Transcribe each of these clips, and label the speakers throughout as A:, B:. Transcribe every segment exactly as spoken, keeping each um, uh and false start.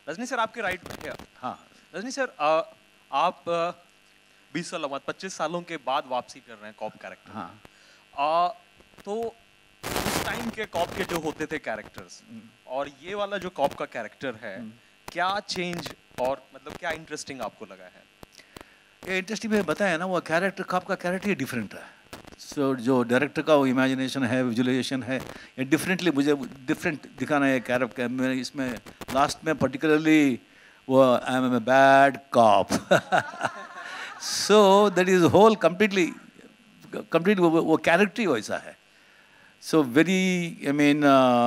A: Rajni sir आपके right क्या?
B: हाँ
A: रजनी सर आ, आप बीस साल बाद पच्चीस सालों के बाद वापसी कर रहे हैं कॉप कैरेक्टर।
B: हाँ
A: आ, तो उस टाइम के कॉप के जो होते थे कैरेक्टर्स और ये वाला जो कॉप का कैरेक्टर है, क्या चेंज और मतलब क्या इंटरेस्टिंग आपको लगा है?
B: ये इंटरेस्टिंग में बताया ना, वो कैरेक्टर कॉप का कैरेक्टर ही डिफरेंट है। सो so, जो डायरेक्टर का वो इमेजिनेशन है, विजुअलाइजेशन है, ये डिफरेंटली मुझे डिफरेंट दिखाना है कैरेक्टर में। इसमें लास्ट में पर्टिकुलरली वो I am a bad cop, so that is whole completely complete वो कैरेक्टर ही वैसा है। So very I mean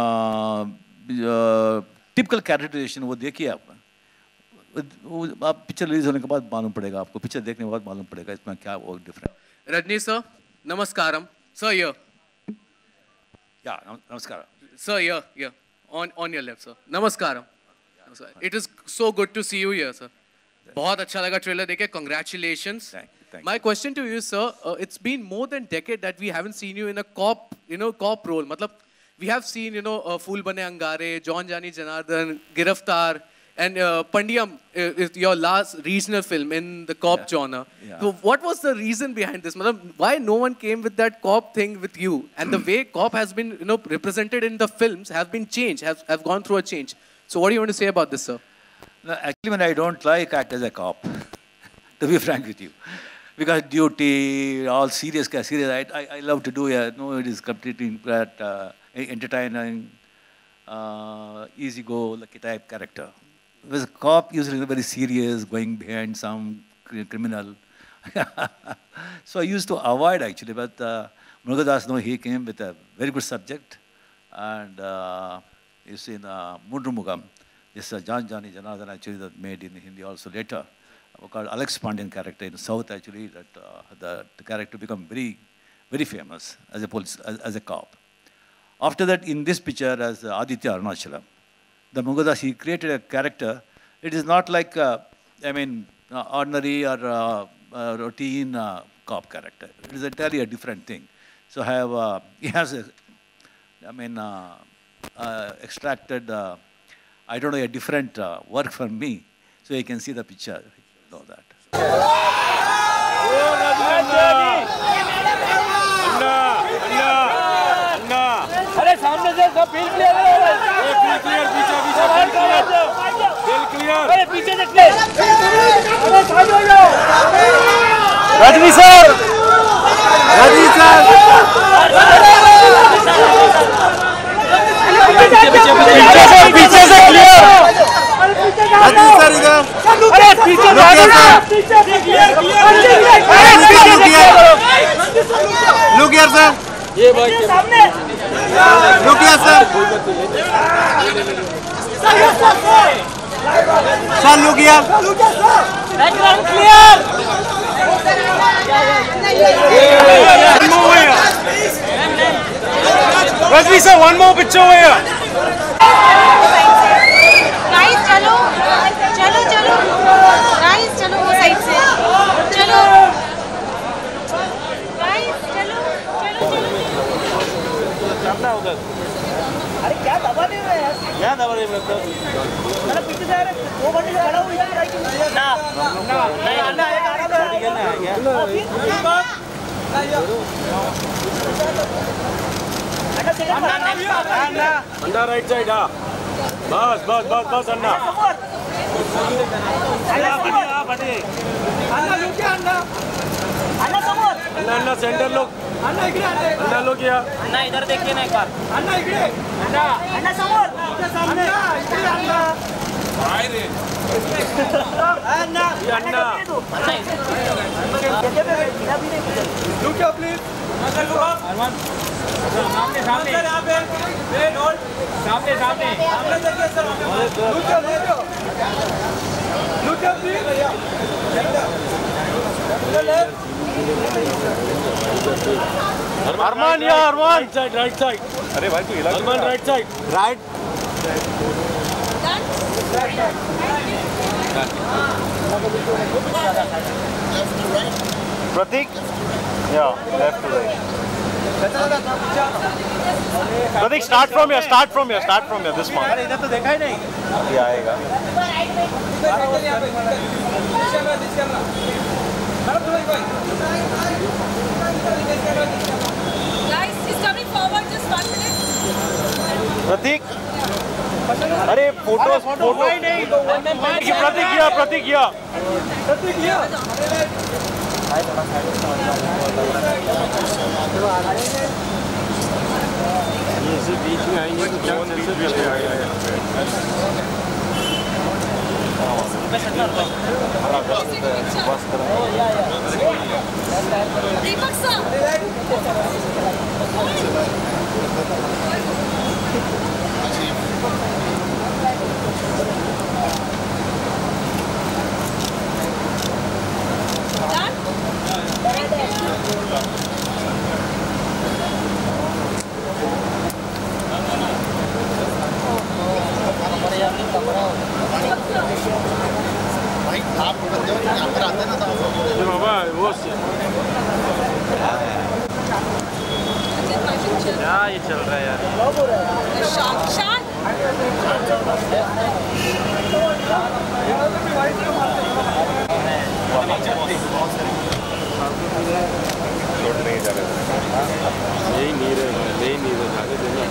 B: typical characterisation वो देखिए आप, वो आप पिक्चर रिलीज होने के बाद मालूम पड़ेगा आपको, पिक्चर देखने के बाद मालूम पड़ेगा इसमें क्या वो डिफरेंट।
C: रजनी सर नमस्कारम sir, here.
B: Yeah, namaskaram.
C: Sir, here, here. On, on your left, sir. Namaskaram. Yeah. It is so good to see you here, sir. बहुत अच्छा लगा ट्रेलर देखे. Congratulations.
B: Thank, thank
C: My question to you, sir, uh, it's been more than a decade that we haven't seen you in a cop, you know, cop role. मतलब we have seen, you know, uh, Phool Bane Angare, John Jani Janardhan, Giraftar, and uh, Pandiyam uh, is your last regional film in the cop
B: yeah.
C: genre.
B: Yeah.
C: So what was the reason behind this? Matlab, why no one came with that cop thing with you? And the way cop has been, you know, represented in the films have been changed, have, have gone through a change. So what do you want to say about this, sir?
B: No, actually, when I don't like act as a cop, to be frank with you, because duty, all serious, serious. I, I, I love to do it. No, it is completely that uh, entertaining, uh, easy go, lucky type character. Because a cop usually very serious, going behind some criminal. So I used to avoid actually, but uh, Murugadas, no, he came with a very good subject, and uh, you see in uh, Mundrumugam, this uh, John Jani Janardhan actually that made in Hindi also later, called Alex Pandian character in the South actually, that uh, the, the character become very, very famous as a police, as, as a cop. After that, in this picture as uh, Aditya Arunachalam, the Murugadas, he created a character. It is not like, uh, I mean, uh, ordinary or uh, uh, routine uh, cop character. It is entirely a different thing. So I have, uh, he has, a, I mean, uh, uh, extracted, uh, I don't know, a different uh, work from me. So you can see the picture, all that.
D: अरे सामने से सब bill clear है, bill clear, पीछे पीछे bill clear, bill clear, अरे पीछे से क्लियर, अरे साइड हो जाओ, रजनी सर, रजनी सर, पीछे पीछे पीछे से पीछे से क्लियर, रजनी सर इधर, अरे पीछे से पीछे से क्लियर क्लियर, अरे पीछे से क्लियर, लुक हियर सर, ये भाई सामने Look here, sir. Sir, look here. Background clear. One more here. Rajvi sir, one more picture here.
E: Guys, चलो, चलो, चलो. Guys, चलो वो साइड से. चलो. Guys, चलो, चलो, चलो.
D: उधर
E: अरे क्या दबा दे रहे हैं?
D: क्या दबा रहे हैं?
E: मतलब पीछे से आ रहे वो बंदे खड़ा हुआ है ना ना नहीं अन्ना एक आ रहा था ठीक है ना क्या अन्ना सेकंड अन्ना
D: अन्ना राइट साइड हां बस बस बस बस अन्ना अन्ना बने हां बने अन्ना लोग क्या अन्ना
E: अन्ना समोर
D: अन्ना अन्ना सेंटर लोग अन्ना इकडे अन्ना लोग क्या
E: अन्ना इधर देखिए ना एक बार अन्ना इकडे अन्ना अन्ना समोर सामने इकडे अन्ना
D: हाय रे
E: अन्ना
D: ये अन्ना
E: अन्ना
D: लुक क्या प्लीज अगर लुक अरमान सामने सामने यहां पे वेट होल्ड सामने सामने सामने देखिए सर लुक क्या लुक क्या प्लीज अरमान या Armaan right side right side अरे भाई तू हिला Armaan right side right Prateek या left to right Prateek start from here start from here start from here this one
A: इधर तो देखा ही नहीं
D: ये आएगा
F: Guys, he's coming forward, just one minute.
D: प्रतीक अरे फोटो फोटो प्रतीक किया प्रतीक किया प्रतीक किया ये से बीच में आएंगे तो क्या से बीच में आएगा
F: Deepak sir.
D: बाबा वो क्या ये चल रहा है यार
F: Shan, Shan.
D: नहीं जा रहा यही नहीं रहे यही नहीं रहे आगे देना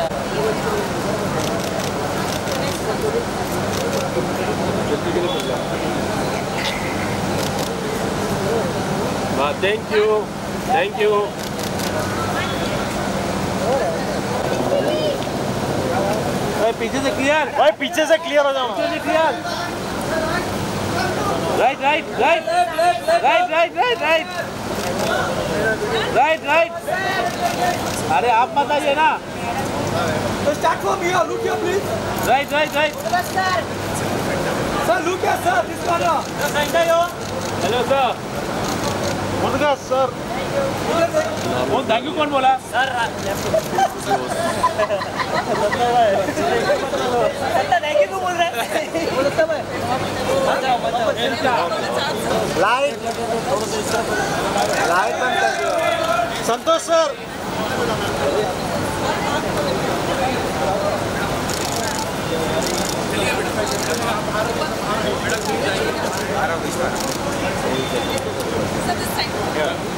D: थैंक यू थैंक यू
A: पीछे से क्लियर
D: भाई पीछे से क्लियर हो जाओ
A: पीछे से clear
C: right right right right right right right right right अरे आप मत आइए ना
E: So start from here. Look here, please.
C: Right right right
E: Sir, look here, sir. This corner.
C: Hello sir
D: मुर्गा सर
C: वो थैंक यू कौन बोला
E: नहीं क्यों बोल रहा है? बोलता मैं.
D: लाइट लाइट बंद कर दो Santosh sir
F: So this time.